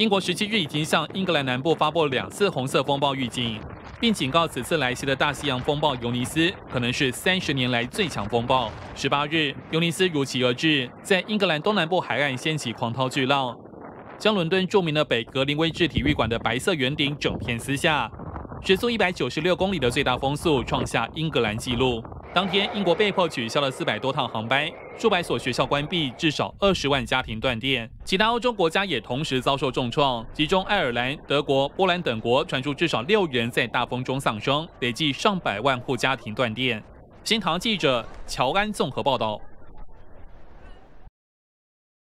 英国17日已经向英格兰南部发布2次红色风暴预警，并警告此次来袭的大西洋风暴尤尼斯可能是30年来最强风暴。18日，尤尼斯如期而至，在英格兰东南部海岸掀起狂涛巨浪，将伦敦著名的北格林威治体育馆的白色圆顶整片撕下，时速196公里的最大风速创下英格兰纪录。当天，英国被迫取消了400多趟航班，数百所学校关闭，至少20万家庭断电。其他欧洲国家也同时遭受重创，其中爱尔兰、德国、波兰等国传出至少6人在大风中丧生，累计上百万户家庭断电。新唐记者乔安综合报道。